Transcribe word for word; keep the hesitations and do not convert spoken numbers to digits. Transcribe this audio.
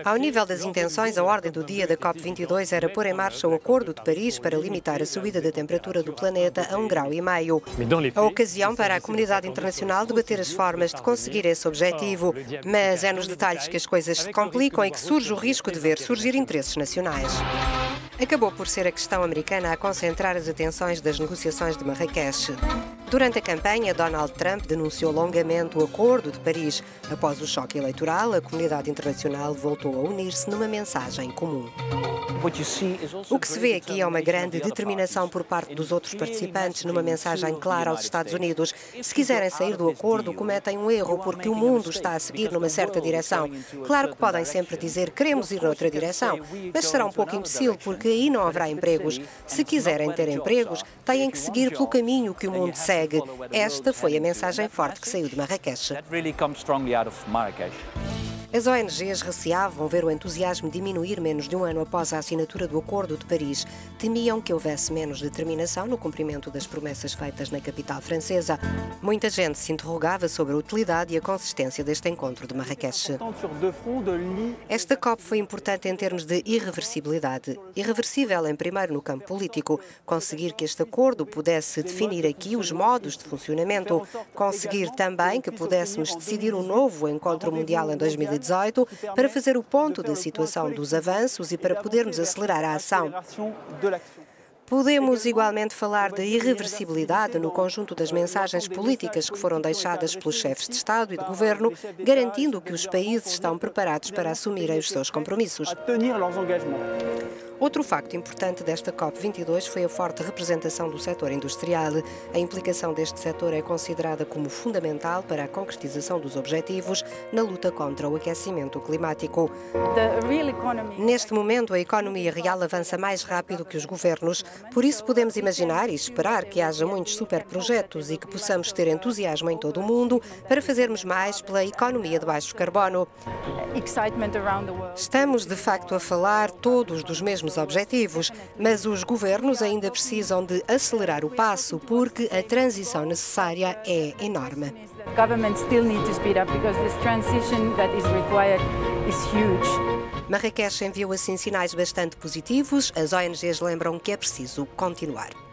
Ao nível das intenções, a ordem do dia da COP vinte e dois era pôr em marcha o Acordo de Paris para limitar a subida da temperatura do planeta a um grau e meio. A ocasião para a comunidade internacional debater as formas de conseguir esse objetivo, mas é nos detalhes que as coisas se complicam e que surge o risco de ver surgir interesses nacionais. Acabou por ser a questão americana a concentrar as atenções das negociações de Marrakech. Durante a campanha, Donald Trump denunciou longamente o Acordo de Paris. Após o choque eleitoral, a comunidade internacional voltou a unir-se numa mensagem comum. O que se vê aqui é uma grande determinação por parte dos outros participantes numa mensagem clara aos Estados Unidos. Se quiserem sair do acordo, cometem um erro porque o mundo está a seguir numa certa direção. Claro que podem sempre dizer queremos ir noutra direção, mas será um pouco imbecil porque aí não haverá empregos. Se quiserem ter empregos, têm que seguir pelo caminho que o mundo segue. Esta foi a mensagem forte que saiu de Marrakech. As O N Gs receavam ver o entusiasmo diminuir menos de um ano após a assinatura do Acordo de Paris. Temiam que houvesse menos determinação no cumprimento das promessas feitas na capital francesa. Muita gente se interrogava sobre a utilidade e a consistência deste encontro de Marrakech. Esta COP foi importante em termos de irreversibilidade. Irreversível, em primeiro, no campo político. Conseguir que este acordo pudesse definir aqui os modos de funcionamento. Conseguir também que pudéssemos decidir um novo encontro mundial em dois mil e dezoito para fazer o ponto da situação dos avanços e para podermos acelerar a ação. Podemos igualmente falar de irreversibilidade no conjunto das mensagens políticas que foram deixadas pelos chefes de Estado e de Governo, garantindo que os países estão preparados para assumirem os seus compromissos. Outro facto importante desta COP vinte e dois foi a forte representação do setor industrial. A implicação deste setor é considerada como fundamental para a concretização dos objetivos na luta contra o aquecimento climático. Neste momento, a economia real avança mais rápido que os governos, por isso podemos imaginar e esperar que haja muitos superprojetos e que possamos ter entusiasmo em todo o mundo para fazermos mais pela economia de baixo carbono. Estamos, de facto, a falar todos dos mesmos objetivos, mas os governos ainda precisam de acelerar o passo porque a transição necessária é enorme. Marrakech enviou assim sinais bastante positivos. As O N Gs lembram que é preciso continuar.